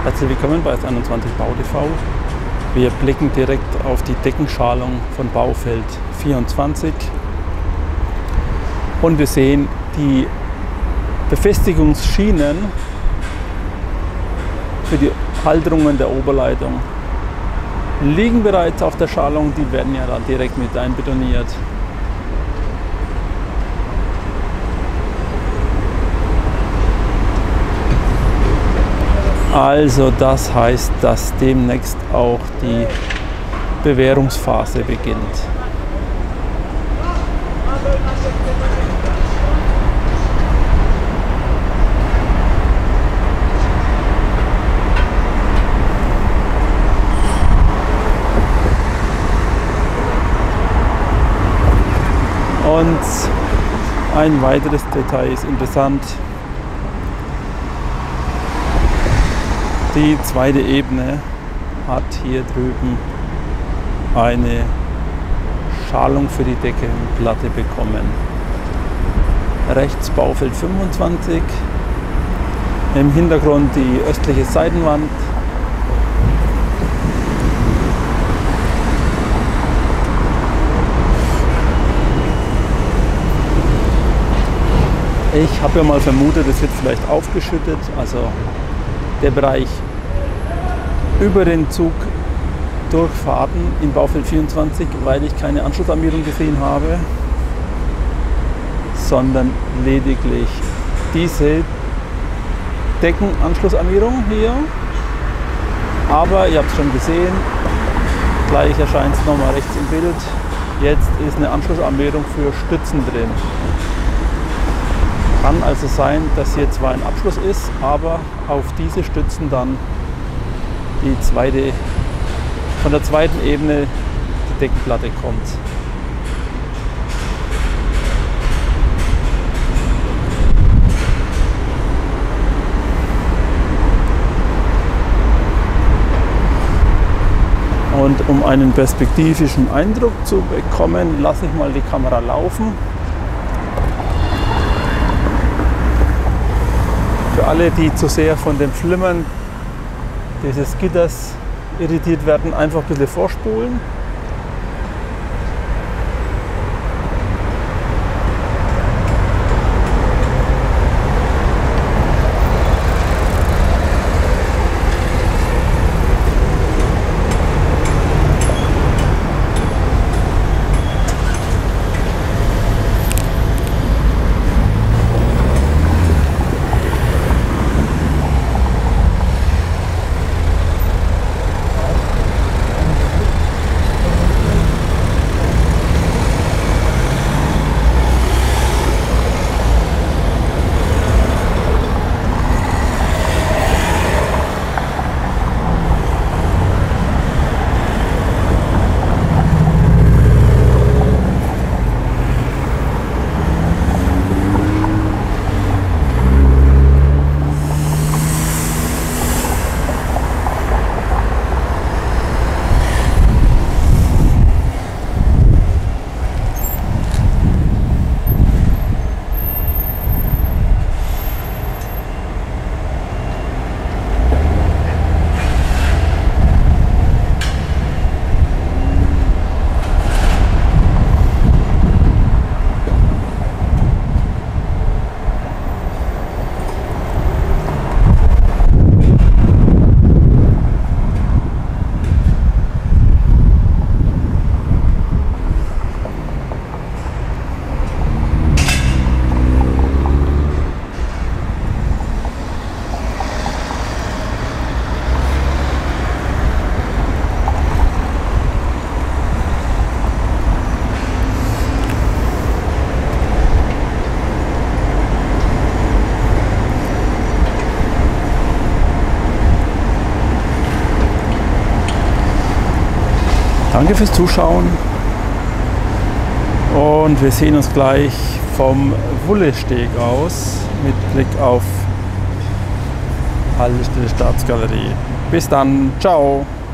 Herzlich willkommen bei S21 Bau TV. Wir blicken direkt auf die Deckenschalung von Baufeld 24 und wir sehen die Befestigungsschienen für die Halterungen der Oberleitung liegen bereits auf der Schalung, die werden ja dann direkt mit einbetoniert. Also das heißt, dass demnächst auch die Bewährungsphase beginnt. Und ein weiteres Detail ist interessant. Die zweite Ebene hat hier drüben eine Schalung für die Deckenplatte bekommen. Rechts Baufeld 25, im Hintergrund die östliche Seitenwand. Ich habe ja mal vermutet, es wird vielleicht aufgeschüttet, also der Bereich über den Zugdurchfahrten in Baufeld 24, weil ich keine Anschlussarmierung gesehen habe, sondern lediglich diese Deckenanschlussarmierung hier. Aber ihr habt es schon gesehen, gleich erscheint es nochmal rechts im Bild. Jetzt ist eine Anschlussarmierung für Stützen drin. Kann also sein, dass hier zwar ein Abschluss ist, aber auf diese Stützen dann von der zweiten Ebene die Deckenplatte kommt. Und um einen perspektivischen Eindruck zu bekommen, lasse ich mal die Kamera laufen. Für alle, die zu sehr von dem Flimmern dieses Gitters irritiert werden, einfach ein bisschen vorspulen. Danke fürs Zuschauen und wir sehen uns gleich vom Wullesteg aus mit Blick auf Haltestelle Staatsgalerie. Bis dann, ciao!